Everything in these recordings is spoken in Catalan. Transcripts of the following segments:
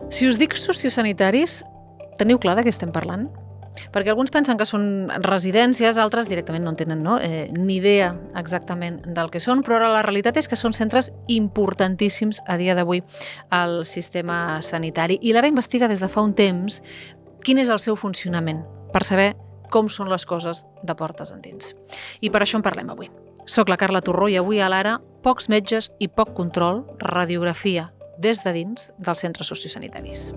Si us dic sociosanitaris, teniu clar de què estem parlant? Perquè alguns pensen que són residències, altres directament no en tenen ni idea exactament del que són, però ara la realitat és que són centres importantíssims a dia d'avui al sistema sanitari. I l'ARA investiga des de fa un temps quin és el seu funcionament, per saber com són les coses de portes endins. I per això en parlem avui. Soc la Carla Torró i avui a l'ARA pocs metges i poc control, radiografia des de dins dels centres sociosanitaris.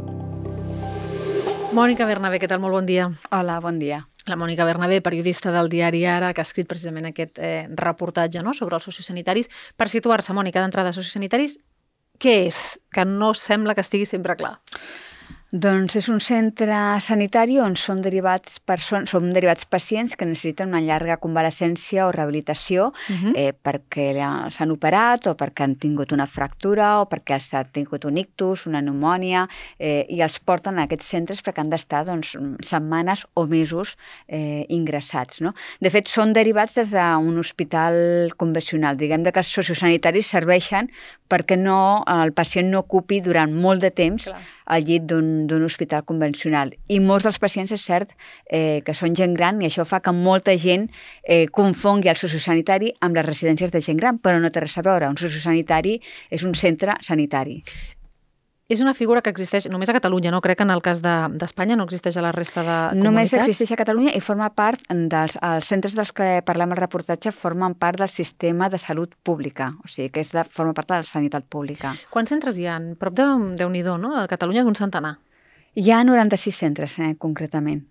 Mònica Bernabé, què tal? Molt bon dia. Hola, bon dia. La Mònica Bernabé, periodista del diari Ara, que ha escrit precisament aquest reportatge sobre els sociosanitaris. Per situar-se, Mònica, d'entrada, sociosanitaris, què és? Que no sembla que estigui sempre clar. Doncs és un centre sanitari on són derivats pacients que necessiten una llarga convalescència o rehabilitació perquè s'han operat o perquè han tingut una fractura o perquè han tingut un ictus, una pneumònia, i els porten a aquests centres perquè han d'estar setmanes o mesos ingressats. De fet, són derivats des d'un hospital convencional. Diguem que els sociosanitaris serveixen perquè el pacient no ocupi durant molt de temps al llit d'un hospital convencional. I molts dels pacients és cert que són gent gran i això fa que molta gent confongui el sociosanitari amb les residències de gent gran, però no té res a veure. Un sociosanitari és un centre sanitari. És una figura que existeix només a Catalunya, no? Crec que en el cas d'Espanya no existeix a la resta de comunitats. Només existeix a Catalunya i forma part els centres dels que parlem al reportatge formen part del sistema de salut pública, o sigui que forma part de la sanitat pública. Quants centres hi ha? Prop de Déu-n'hi-do, no? A Catalunya d'un centenar. Hi ha 96 centres, concretament.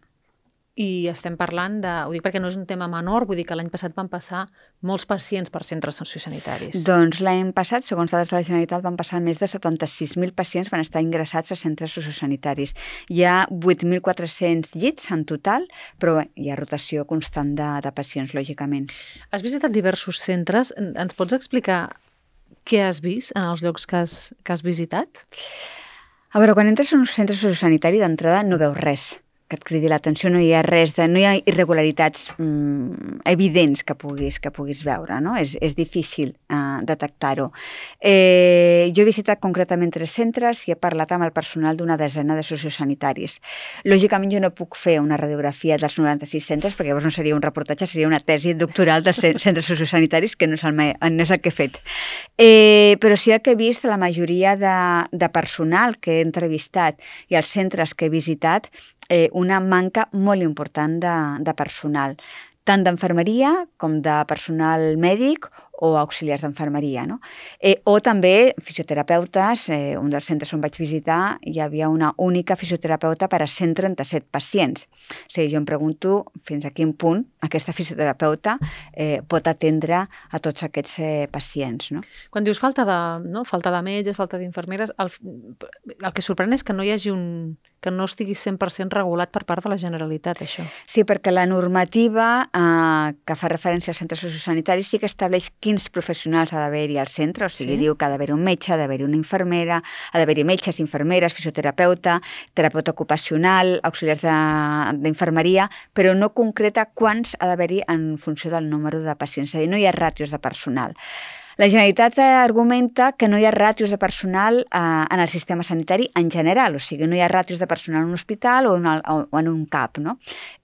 I estem parlant ho dic perquè no és un tema menor, vull dir que l'any passat van passar molts pacients per centres sociosanitaris. Doncs l'any passat, segons dades de la Generalitat, van passar més de 76.000 pacients van estar ingressats a centres sociosanitaris. Hi ha 8.400 llits en total, però hi ha rotació constant de pacients, lògicament. Has visitat diversos centres. Ens pots explicar què has vist en els llocs que has visitat? A veure, quan entres en un centre sociosanitari, d'entrada no veus res que et cridi l'atenció, no hi ha res, no hi ha irregularitats evidents que puguis veure, no? És difícil detectar-ho. Jo he visitat concretament 3 centres i he parlat amb el personal d'una desena de sociosanitaris. Lògicament jo no puc fer una radiografia dels 96 centres perquè llavors no seria un reportatge, seria una tesi doctoral dels centres sociosanitaris, que no és el que he fet. Però sí el que he vist, la majoria de personal que he entrevistat i els centres que he visitat, una manca molt important de personal, tant d'infermeria com de personal mèdic o auxiliars d'enfermeria. O també fisioterapeutes, un dels centres on vaig visitar hi havia una única fisioterapeuta per a 137 pacients. O sigui, jo em pregunto fins a quin punt aquesta fisioterapeuta pot atendre a tots aquests pacients. Quan dius falta de metges, falta d'infermeres, el que sorprèn és que no hi hagi que no estigui 100% regulat per part de la Generalitat, això. Sí, perquè la normativa que fa referència als centres sociosanitaris sí que estableix quins professionals ha d'haver-hi al centre, o sigui, diu que ha d'haver-hi un metge, ha d'haver-hi una infermera, ha d'haver-hi metges, infermeres, fisioterapeuta, terapeuta ocupacional, auxiliars d'infermeria, però no concreta quants ha d'haver-hi en funció del número de pacients, és a dir, no hi ha ràtios de personal. La Generalitat argumenta que no hi ha ràtios de personal en el sistema sanitari en general, o sigui, no hi ha ràtios de personal en un hospital o en un CAP, no?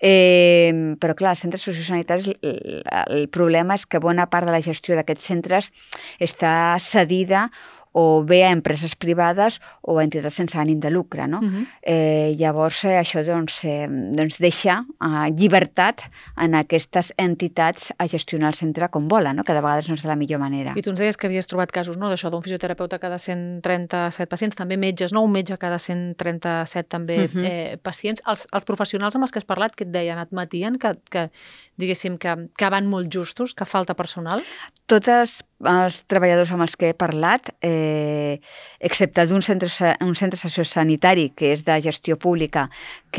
Però, clar, als centres sociosanitaris el problema és que bona part de la gestió d'aquests centres està cedida o bé a empreses privades o a entitats sense ànim de lucre. Llavors, això deixa llibertat en aquestes entitats a gestionar el centre com volen, que de vegades no és de la millor manera. I tu ens deies que havies trobat casos d'això, d'un fisioterapeuta cada 137 pacients, també metges, un metge cada 137 també pacients. Els professionals amb els que has parlat, què et deien? Et matien que diguéssim, que van molt justos, que falta personal? Tots els treballadors amb els que he parlat, excepte d'un centre sociosanitari que és de gestió pública,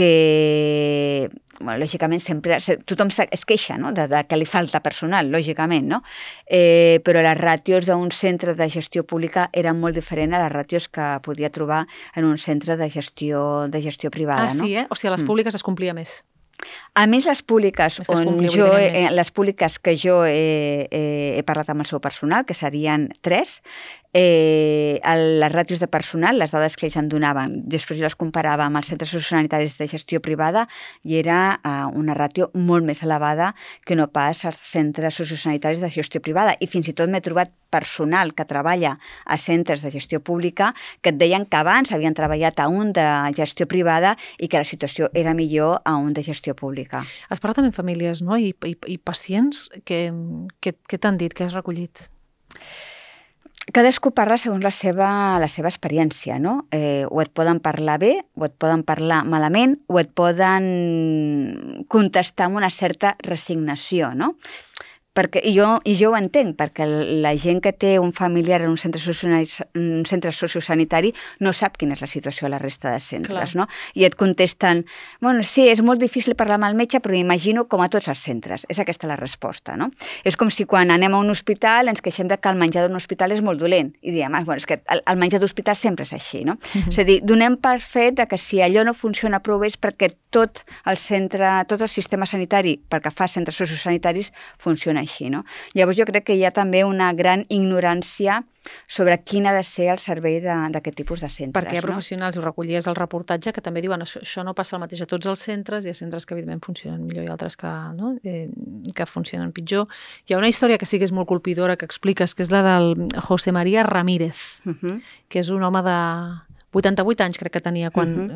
que lògicament sempre tothom es queixa de que li falta personal, lògicament, però les ràtios d'un centre de gestió pública eren molt diferents a les ràtios que podia trobar en un centre de gestió privada. Ah, sí, O sigui, a les públiques es complia més. A més, les públiques que jo he parlat amb el seu personal, que serien 3, les ràtios de personal, les dades que ells en donaven, després jo les comparava amb els centres sociosanitaris de gestió privada i era una ràtio molt més elevada que no pas als centres sociosanitaris de gestió privada. I fins i tot m'he trobat personal que treballa a centres de gestió pública que et deien que abans havien treballat a un de gestió privada i que la situació era millor a un de gestió pública. Has parlat també amb famílies, no? I pacients que t'han dit, que has recollit? Cadascú parla segons la seva experiència, no? O et poden parlar bé, o et poden parlar malament, o et poden contestar amb una certa resignació, no? I jo ho entenc, perquè la gent que té un familiar en un centre sociosanitari no sap quina és la situació a la resta de centres, no? I et contesten, bueno, sí, és molt difícil parlar amb el metge, però m'imagino com a tots els centres. És aquesta la resposta, no? És com si quan anem a un hospital ens queixem que el menjar d'un hospital és molt dolent i diem, bueno, és que el menjar d'hospital sempre és així, no? És a dir, donem per fet que si allò no funciona prou bé és perquè tot el sistema sanitari, pel que fa a centres sociosanitaris, funciona així, no? Llavors jo crec que hi ha també una gran ignorància sobre quin ha de ser el servei d'aquest tipus de centres. Perquè hi ha professionals, ho recollies al reportatge, que també diuen això no passa el mateix a tots els centres, hi ha centres que evidentment funcionen millor i altres que funcionen pitjor. Hi ha una història que sí que és molt colpidora que expliques, que és la del José María Ramírez, que és un home de 88 anys crec que tenia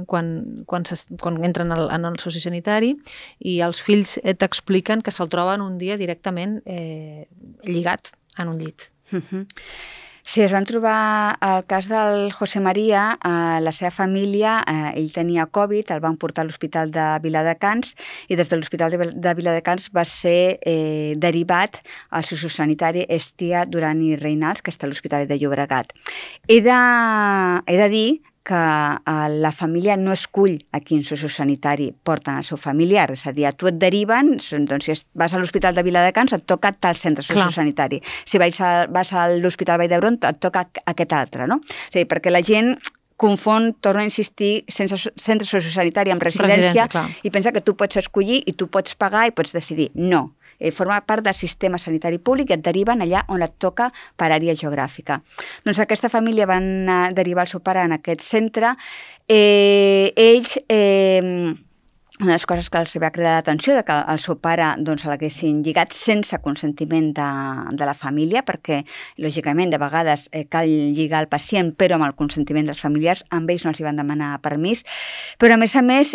quan entren en el sociosanitari i els fills t'expliquen que se'l troben un dia directament lligat en un llit. Sí, es van trobar el cas del José María, la seva família, ell tenia Covid, el van portar a l'Hospital de Viladecans i des de l'Hospital de Viladecans va ser derivat al sociosanitari Hestia, Duran i Reynals, que està a l'Hospitalet de Llobregat. He de dir que la família no escull a quin sociosanitari porten el seu familiar, és a dir, a tu et deriven, doncs si vas a l'Hospital de Viladecans et toca tal centre sociosanitari, si vas a l'Hospital Vall d'Hebron et toca aquest altre, no? És a dir, perquè la gent confon, torno a insistir, centre sociosanitari amb residència i pensa que tu pots escollir i tu pots pagar i pots decidir. No. Forma part del sistema sanitari públic i et deriven allà on et toca per àrea geogràfica. Doncs aquesta família van derivar el seu pare en aquest centre. Ells... Una de les coses que els va cridar l'atenció de que el seu pare l'haguessin lligat sense consentiment de la família, perquè, lògicament, de vegades cal lligar el pacient, però amb el consentiment dels familiars, amb ells no els hi van demanar permís. Però, a més,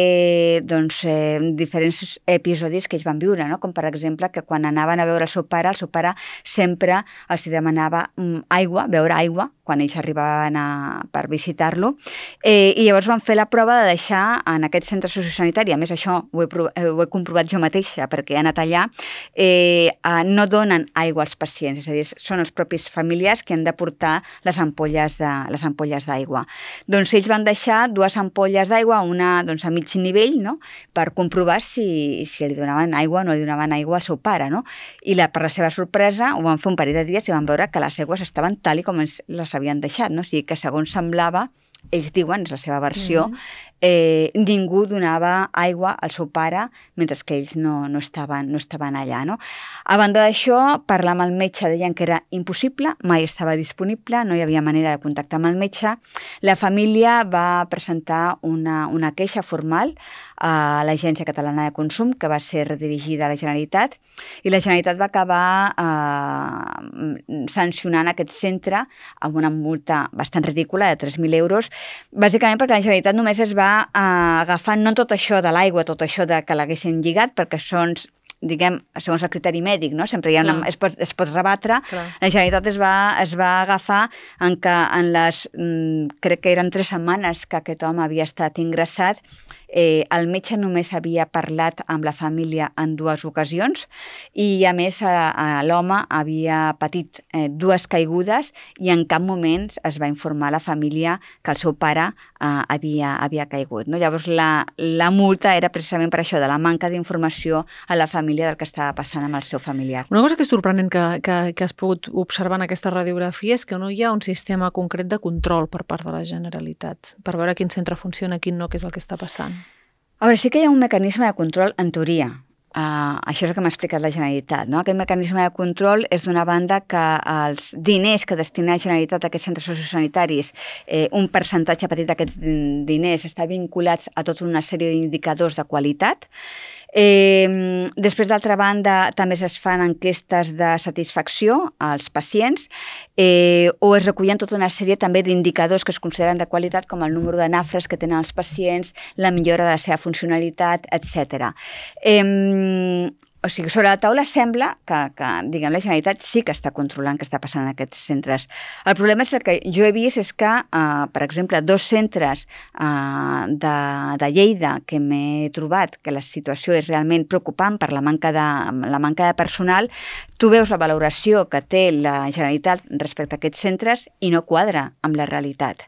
diferents episodis que ells van viure, no? Com, per exemple, que quan anaven a veure el seu pare sempre els demanava aigua, beure aigua, quan ells arribaven per visitar-lo. I llavors van fer la prova de deixar en aquest centre sociosanitari, a més això ho he comprovat jo mateixa perquè he anat allà, no donen aigua als pacients, és a dir, són els propis familiars que han de portar les ampolles d'aigua. Doncs ells van deixar 2 ampolles d'aigua, una a mig nivell, no? Per comprovar si li donaven aigua o no li donaven aigua al seu pare, no? I per la seva sorpresa ho van fer un parell de dies i van veure que les aigües estaven tal i com les havien deixat, no? O sigui que segons semblava, ells diuen, és la seva versió, ningú donava aigua al seu pare mentre que ells no estaven allà, no? A banda d'això, parlar amb el metge deien que era impossible, mai estava disponible, no hi havia manera de contactar amb el metge. La família va presentar una queixa formal a l'Agència Catalana de Consum, que va ser redirigida a la Generalitat, i la Generalitat va acabar sancionant aquest centre amb una multa bastant ridícula de 3.000 euros, bàsicament perquè la Generalitat només es va agafar no tot això de l'aigua, tot això de que l'haguessin lligat, perquè són, diguem, segons el criteri mèdic, no? Sempre es pot rebatre. La Generalitat es va agafar en les, crec que eren 3 setmanes que aquest home havia estat ingressat. El metge només havia parlat amb la família en 2 ocasions i, a més, l'home havia patit 2 caigudes i en cap moment es va informar a la família que el seu pare havia caigut, no? Llavors, la multa era precisament per això, de la manca d'informació a la família del que estava passant amb el seu familiar. Una cosa que és sorprenent que has pogut observar en aquesta radiografia és que no hi ha un sistema concret de control per part de la Generalitat, per veure quin centre funciona, quin no, què és el que està passant. A veure, sí que hi ha un mecanisme de control en teoria. això és el que m'ha explicat la Generalitat, no? Aquest mecanisme de control és d'una banda que els diners que destina la Generalitat a aquests centres sociosanitaris, un percentatge petit d'aquests diners està vinculats a tota una sèrie d'indicadors de qualitat. Després, d'altra banda, també es fan enquestes de satisfacció als pacients o es recullen tota una sèrie també d'indicadors que es consideren de qualitat, com el número de nafres que tenen els pacients, la millora de la seva funcionalitat, etc. O sigui, sobre la taula sembla que diguem, la Generalitat sí que està controlant què està passant en aquests centres. El problema és el que jo he vist és que, per exemple, 2 centres de Lleida que m'he trobat que la situació és realment preocupant per la manca de personal, tu veus la valoració que té la Generalitat respecte a aquests centres i no quadra amb la realitat.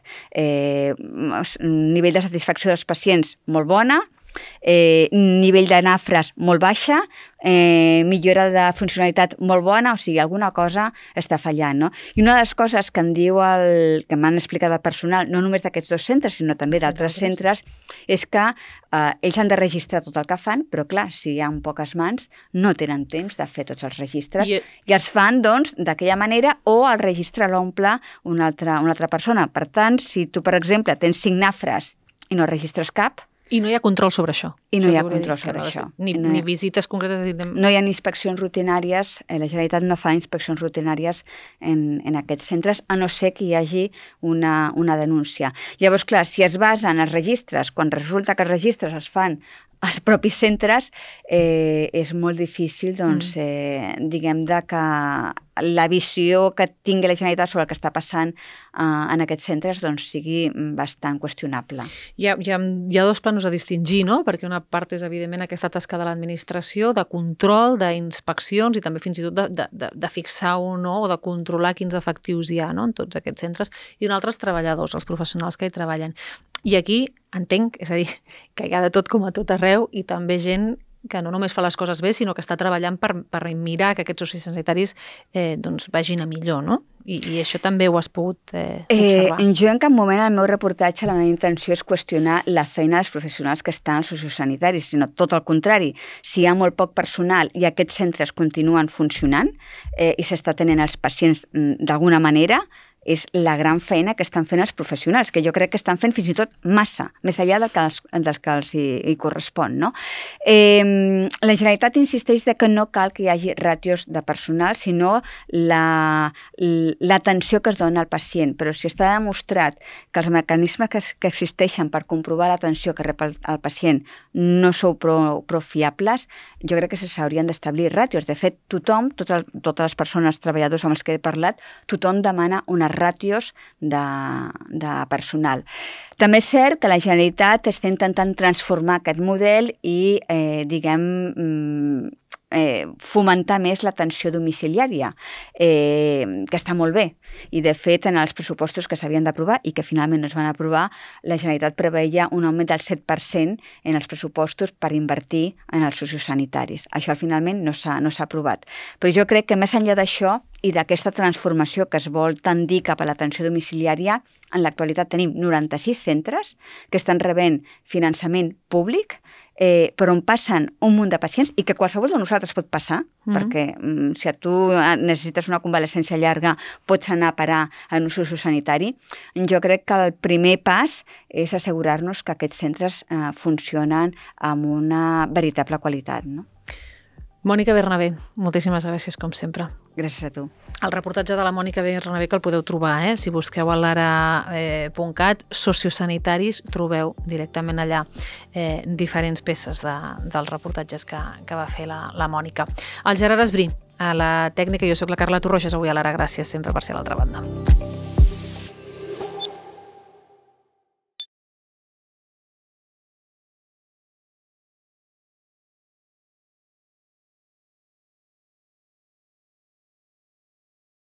Nivell de satisfacció dels pacients molt bona, nivell de nafres molt baixa, millora de funcionalitat molt bona, o sigui, alguna cosa està fallant, no? I una de les coses que em diu que m'han explicat el personal, no només d'aquests 2 centres, sinó també d'altres centres, és que ells han de registrar tot el que fan, però clar, si hi ha poques mans, no tenen temps de fer tots els registres i els fan, doncs, d'aquella manera o el registre l'omple una altra persona. Per tant, si tu, per exemple, tens 5 nafres i no registres cap, i no hi ha control sobre això. I no hi ha control sobre això. Ni visites concretes. No hi ha inspeccions rutinàries, la Generalitat no fa inspeccions rutinàries en aquests centres, a no ser que hi hagi una denúncia. Llavors, clar, si es basa en els registres, quan resulta que els registres es fan als propis centres, és molt difícil, doncs, diguem, que la visió que tingui la Generalitat sobre el que està passant en aquests centres doncs, sigui bastant qüestionable. Hi ha 2 plans a distingir, no? Perquè una part és, evidentment, aquesta tasca de l'administració, de control, d'inspeccions i també fins i tot de fixar o no, o de controlar quins efectius hi ha, no?, en tots aquests centres, i un altre els treballadors, els professionals que hi treballen. I aquí entenc, és a dir, que hi ha de tot com a tot arreu i també gent que no només fa les coses bé, sinó que està treballant per mirar que aquests sociosanitaris doncs vagin a millor, no? I això també ho has pogut observar. Jo en cap moment al meu reportatge la meva intenció és qüestionar la feina dels professionals que estan als sociosanitaris, sinó tot el contrari. Si hi ha molt poc personal i aquests centres continuen funcionant i s'està atenent els pacients d'alguna manera, és la gran feina que estan fent els professionals, que jo crec que estan fent fins i tot massa, més enllà dels que els hi correspon, no? La Generalitat insisteix que no cal que hi hagi ràtios de personal, sinó l'atenció que es dona al pacient, però si està demostrat que els mecanismes que existeixen per comprovar l'atenció que rep el pacient no sou prou fiables, jo crec que s'haurien d'establir ràtios. De fet, tothom, totes les persones, treballadors amb els que he parlat, tothom demana una ràtios de personal. També és cert que la Generalitat està intentant transformar aquest model i, fomentar més l'atenció domiciliària, que està molt bé. I, de fet, en els pressupostos que s'havien d'aprovar i que finalment no es van aprovar, la Generalitat preveia un augment del 7% en els pressupostos per invertir en els sociosanitaris. Això finalment no s'ha aprovat. Però jo crec que més enllà d'això i d'aquesta transformació que es vol tendir cap a l'atenció domiciliària, en l'actualitat tenim 96 centres que estan rebent finançament públic, per on passen un munt de pacients i que qualsevol de nosaltres pot passar, perquè si tu necessites una convalescència llarga pots anar a parar en un sociosanitari. Jo crec que el primer pas és assegurar-nos que aquests centres funcionen amb una veritable qualitat, no? Mònica Bernabé, moltíssimes gràcies, com sempre. Gràcies a tu. El reportatge de la Mònica Bernabé que el podeu trobar, si busqueu a l'ara.cat, sociosanitaris, trobeu directament allà diferents peces dels reportatges que va fer la Mònica. El Gerard Esbrí, a la tècnica, jo soc la Carla Torroges, avui a l'Ara. Gràcies sempre per ser a l'altra banda.